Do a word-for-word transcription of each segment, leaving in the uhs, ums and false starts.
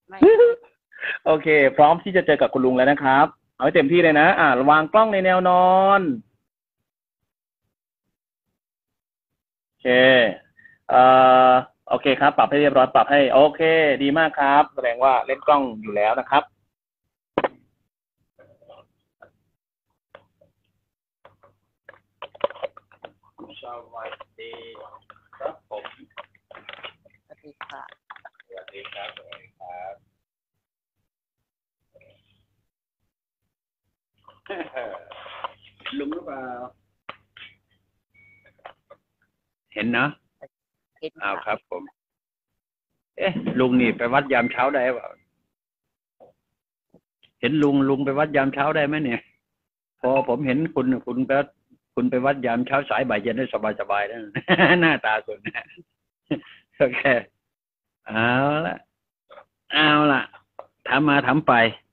ไม่โอเคพร้อมที่จะเจอกับคุณลุงแล้วนะครับเอาให้เต็มที่เลยนะอ่าวางกล้องในแนวนอนโอเคเอ่อโอเคครับปรับให้เรียบร้อยปรับให้โอเคดีมากครับแสดงว่าเล่นกล้องอยู่แล้วนะครับสวัสดีครับผมสวัสดีค่ะสวัสดีครับสวัสดีครับลุงหรือเปล่าเห็นนะเห็นอ้าวคค่ะรับผมเอ๊ะลุงนี่ไปวัดยามเช้าได้เปล่าเห็นลุงลุงไปวัดยามเช้าได้ไหมเนี่ยพอผมเห็นคุณคุณไปคุณไปวัดยามเช้าสายบ่ายเย็นได้สบายๆนะ หน้าตาคุณโอเคเอาละเอาละถามมาถามไป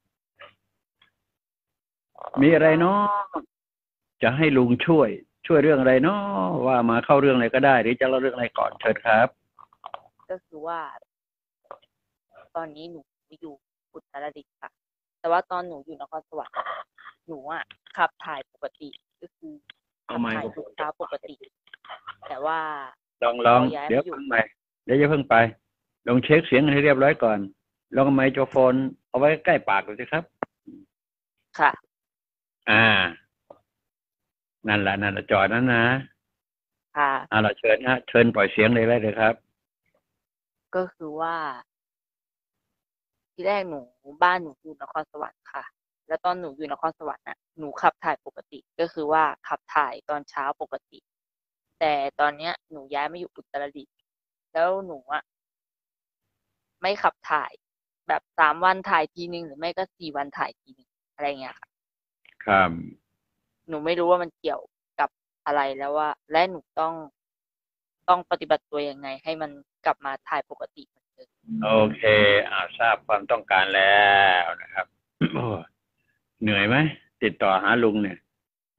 มีอะไรเนาะจะให้ลุงช่วย ช่วยเรื่องอะไรเนาะว่ามาเข้าเรื่องอะไรก็ได้หรือจะเล่าเรื่องอะไรก่อนเชิญครับก็คือว่า ตอนนี้หนูอยู่อุตรดิตถ์ค่ะ แต่ว่าตอนหนูอยู่นครสวรรค์หนูอ่ะขับถ่ายปกติก็คือขับถ่ายทุกเช้าปกติ แต่ว่าลองลองเดี๋ยวเพิ่งไปเดี๋ยวจะเพิ่งไปลองเช็คเสียงให้เรียบร้อยก่อนลองไมโครโฟนเอาไว้ใกล้ปากดูสิครับค่ะอ่านั่นแหละนั่นแหละจอดนั้นนะค่ะอ่าเราเชิญฮะเชิญปล่อยเสียงเลยได้เลยครับก็คือว่า ที่แรกหนูบ้านหนูอยู่นครสวรรค์ค่ะ แล้วตอนหนูอยู่นครสวรรค์น่ะหนูขับถ่ายปกติก็คือว่าขับถ่ายตอนเช้าปกติ แต่ตอนเนี้ยหนูย้ายมาอยู่อุตรดิตถ์แล้วหนูอ่ะไม่ขับถ่ายแบบสามวันถ่ายทีนึงหรือไม่ก็สี่วันถ่ายทีนึงอะไรเงี้ยค่ะครับหนูไม่รู้ว่ามันเกี่ยวกับอะไรแล้วว่าและหนูต้องต้องปฏิบัติตัวยังไงให้มันกลับมาถ่ายปกติเหมือนเดิมโอเคอ่าทราบความต้องการแล้วนะครับ โอ้เหนื่อยไหมติดต่อหาลุงเนี่ย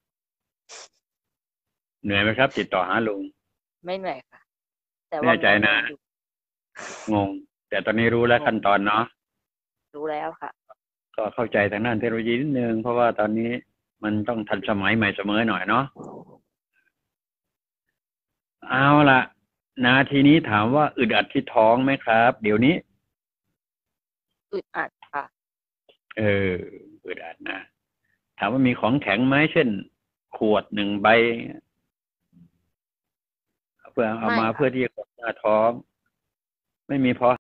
เหนื่อยไหมครับ ติดต่อหาลุงไม่เหนื่อยค่ะ แต่ว่าแน่ใจนะงงแต่ตอนนี้รู้แล้วขั้นตอนเนาะรู้แล้วค่ะก็เข้าใจทางด้านเทคโนโลยีนิดนึงเพราะว่าตอนนี้มันต้องทันสมัยใหม่เสมอหน่อยเนาะเอาล่ะนาทีนี้ถามว่าอึดอัดที่ท้องไหมครับ เดี๋ยวนี้อึดอัดค่ะเอออึดอัดนะถามว่ามีของแข็งไหมเช่นขวดหนึ่งใบเพื่อเอามาเพื่อที่จะกดหน้าท้องไม่มีพอ